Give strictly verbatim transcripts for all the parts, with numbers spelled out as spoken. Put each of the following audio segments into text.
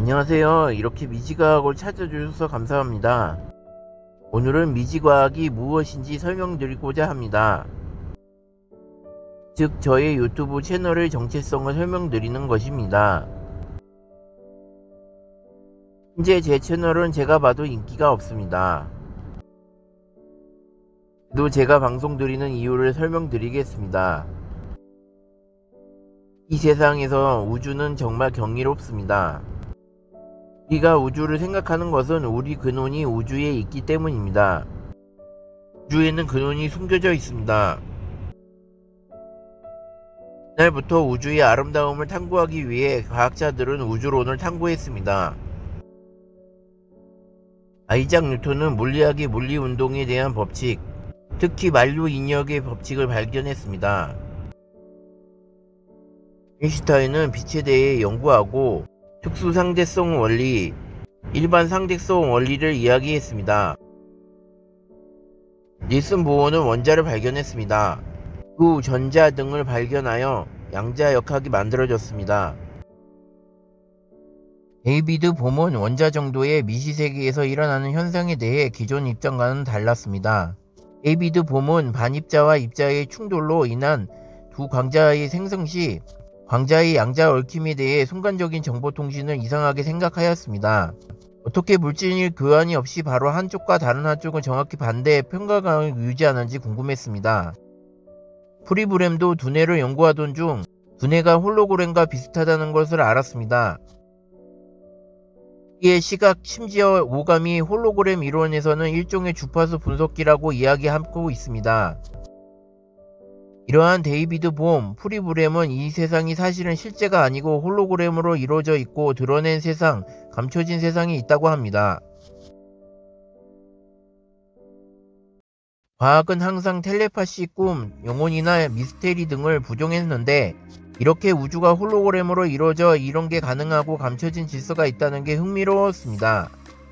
안녕하세요. 이렇게 미지과학을 찾아주셔서 감사합니다. 오늘은 미지과학이 무엇인지 설명드리고자 합니다. 즉 저의 유튜브 채널의 정체성을 설명드리는 것입니다. 현재 제 채널은 제가 봐도 인기가 없습니다. 또 제가 방송드리는 이유를 설명드리겠습니다. 이 세상에서 우주는 정말 경이롭습니다. 우리가 우주를 생각하는 것은 우리 근원이 우주에 있기 때문입니다. 우주에는 근원이 숨겨져 있습니다. 옛날부터 우주의 아름다움을 탐구하기 위해 과학자들은 우주론을 탐구했습니다. 아이작 뉴턴은 물리학의 물리운동에 대한 법칙, 특히 만류 인력의 법칙을 발견했습니다. 아인슈타인은 빛에 대해 연구하고 특수상대성 원리, 일반 상대성 원리를 이야기했습니다. 닐슨 보어는 원자를 발견했습니다. 그 후 전자 등을 발견하여 양자역학이 만들어졌습니다. 데이비드 봄은 원자 정도의 미시세계에서 일어나는 현상에 대해 기존 입장과는 달랐습니다. 데이비드 봄은 반입자와 입자의 충돌로 인한 두 광자의 생성 시 광자의 양자 얽힘에 대해 순간적인 정보통신을 이상하게 생각하였습니다. 어떻게 물질 교환이 없이 바로 한쪽과 다른 한쪽은 정확히 반대의 평가감을 유지하는지 궁금했습니다. 프리브렘도 두뇌를 연구하던 중 두뇌가 홀로그램과 비슷하다는 것을 알았습니다. 이에 시각, 심지어 오감이 홀로그램 이론에서는 일종의 주파수 분석기라고 이야기하고 있습니다. 이러한 데이비드 봄, 프리브렘은 이 세상이 사실은 실제가 아니고 홀로그램으로 이루어져 있고 드러낸 세상, 감춰진 세상이 있다고 합니다. 과학은 항상 텔레파시, 꿈, 영혼이나 미스테리 등을 부정했는데 이렇게 우주가 홀로그램으로 이루어져 이런 게 가능하고 감춰진 질서가 있다는 게 흥미로웠습니다.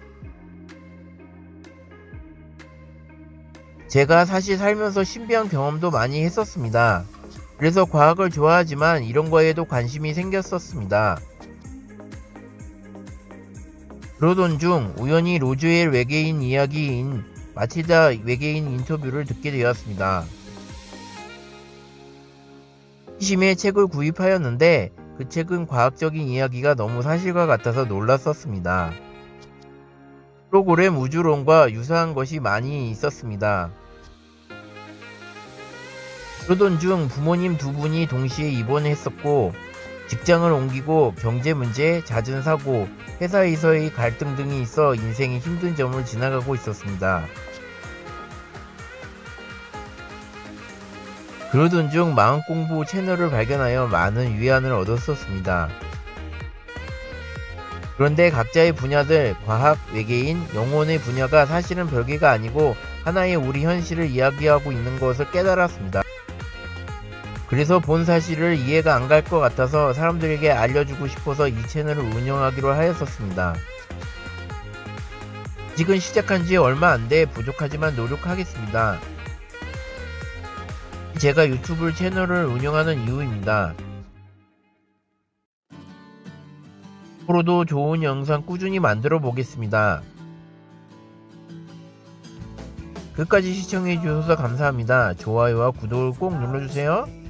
제가 사실 살면서 신비한 경험도 많이 했었습니다. 그래서 과학을 좋아하지만 이런 거에도 관심이 생겼었습니다. 그러던 중 우연히 로즈웰 외계인 이야기인 마틸다 외계인 인터뷰를 듣게 되었습니다. 호기심에 책을 구입하였는데 그 책은 과학적인 이야기가 너무 사실과 같아서 놀랐었습니다. 프로그램 우주론과 유사한 것이 많이 있었습니다. 그러던 중 부모님 두 분이 동시에 입원했었고 직장을 옮기고 경제 문제, 잦은 사고, 회사에서의 갈등 등이 있어 인생의 힘든 점을 지나가고 있었습니다. 그러던 중 마음공부 채널을 발견하여 많은 위안을 얻었었습니다. 그런데 각자의 분야들, 과학, 외계인, 영혼의 분야가 사실은 별개가 아니고 하나의 우리 현실을 이야기하고 있는 것을 깨달았습니다. 그래서 본 사실을 이해가 안 갈 것 같아서 사람들에게 알려주고 싶어서 이 채널을 운영하기로 하였었습니다. 아직은 시작한 지 얼마 안 돼 부족하지만 노력하겠습니다. 제가 유튜브 채널을 운영하는 이유입니다. 앞으로도 좋은 영상 꾸준히 만들어 보겠습니다. 끝까지 시청해 주셔서 감사합니다. 좋아요와 구독을 꼭 눌러주세요.